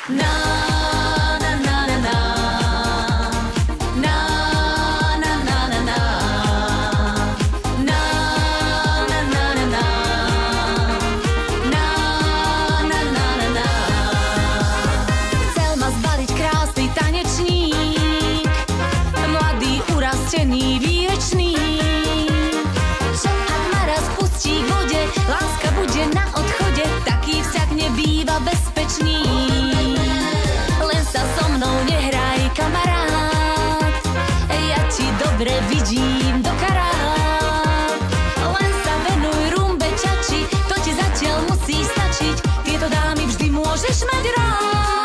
Na, na, na, na, na. Na, na, na, na, na. Na, na, na, na, na. Na, na, na, na, na. Chcel ma zbaliť krásny tanečník, mladý, urastený, výrečný. Čo ak ma raz pustí k vode, láska bude na odchode, taký vzťah nebýva bezpečný. Len sa so mnou nehraj, kamarát, ja ti dobre vidím do karát. Len sa venuj rumbe, čači, to ti zatiaľ musí stačiť, tieto dámy vždy môžeš mať rád.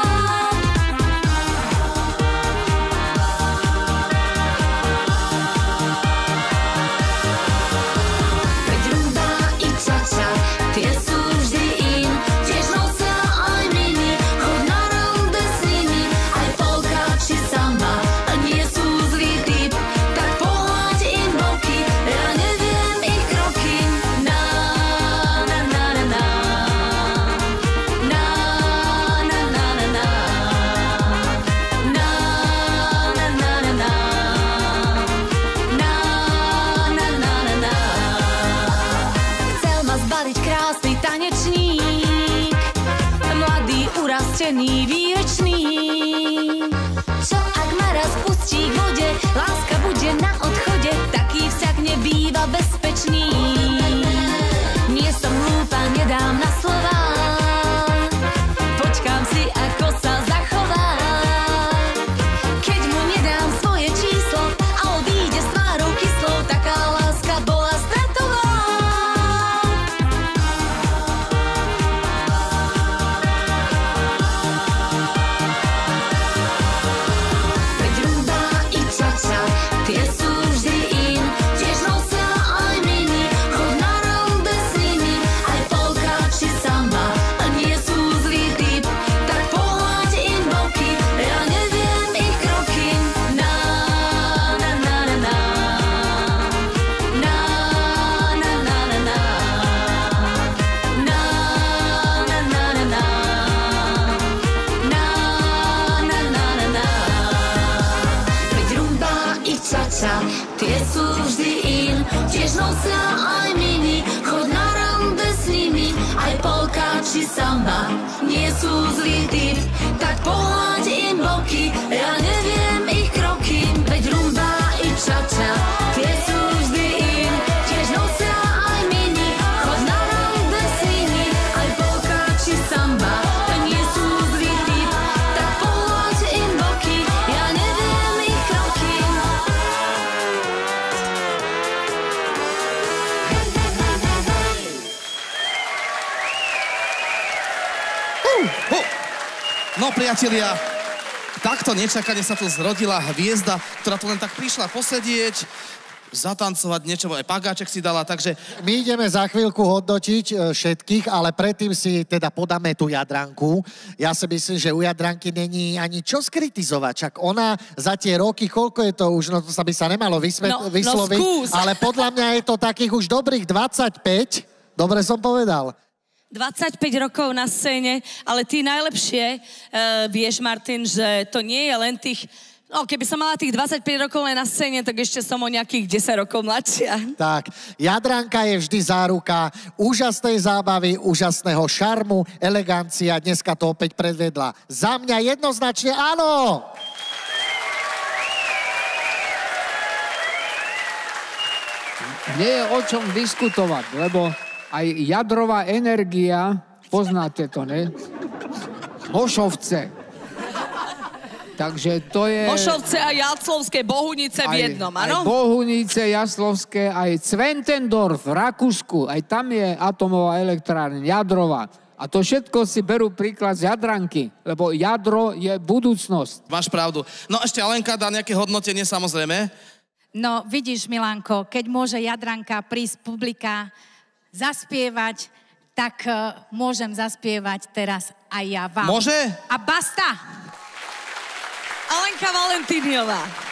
Veď rumba i čača, tie sú vždy in, tiež nosia aj mini, choď na rande s nimi, aj polka či samba, a nie sú zlý typ, tak pohľaď im boky, ja neviem ich kroky. Na, na, na, na, na. Na, na, na, na, na. Na, na, na, na, na. Na, na, na, na, na. Chcel ma zbaliť krásny tanečník, mladý, urastený, výrečný. Čo ak ma raz pustí k vode, láska bude na odchode, taký vzťah nebýva bezpečný. Nie som hlúpa, nedám na slova, počkám si, ako sa zachová. Keď mu nedám svoje číslo a odíde s tvárou kyslou, taká láska bola stratová. Veď rumba i čača, tie sú vždy in, tiež nosia aj mini, choď na rande s nimi, aj polka či samba, a nie sú zlý typ, tak pohľaď im boky, ja neviem ich kroky. Na, na, na, na, na. Na, na, na, na, na. Na, na, na, na, na. Na, na, na, na, na. Veď rumba i čača, tie sú vždy in, tiež nosia aj mini, choď na rande s nimi, aj polka či samba, nie sú zlý typ, tak pohľaď im boky, ja neviem ich kroky. Veď rumba i čača, tie sú vždy in, tiež nosia aj mini, choď na rande s nimi, aj polka či samba, nie sú zlý typ, tak pohľaď im boky, ja neviem ich kroky. No priatelia, takto nečakane sa tu zrodila hviezda, ktorá tu len tak prišla posedieť, zatancovať niečo, aj pagáček si dala, takže... My ideme za chvíľku hodnotiť všetkých, ale predtým si teda podáme tú Jadranku. Ja si myslím, že u Jadranky není ani čo skritizovať. Čak ona za tie roky, koľko je to už, no to sa by sa nemalo vysloviť, skús. ale podľa mňa je to takých už dobrých 25. Dobre som povedal. 25 rokov na scéne, ale ty najlepšie vieš, Martin, že to nie je len tých... No, keby som mala tých 25 rokov len na scéne, tak ešte som o nejakých 10 rokov mladšia. Tak, Jadranka je vždy záruka úžasnej zábavy, úžasného šarmu, elegancia. Dneska to opäť predvedla. Za mňa jednoznačne áno! Nie je o čom diskutovať, lebo aj jadrová energia, poznáte to, ne? Mošovce. Takže to je... Mošovce a Jaclovské, Bohunice v jednom, áno? Aj Bohunice, Jaslovské, aj Zwentendorf v Rakúsku, aj tam je atomová elektrárne, jadrová. A to všetko si berú príklad z Jadranky, lebo jadro je budúcnosť. Máš pravdu. No ešte Alenka dá nejaké hodnotenie, samozrejme. No vidíš, Milanko, keď môže Jadranka prísť publika zaspievať, tak môžem zaspievať teraz aj ja vám. Môže? A basta! Alenka Valentíniová.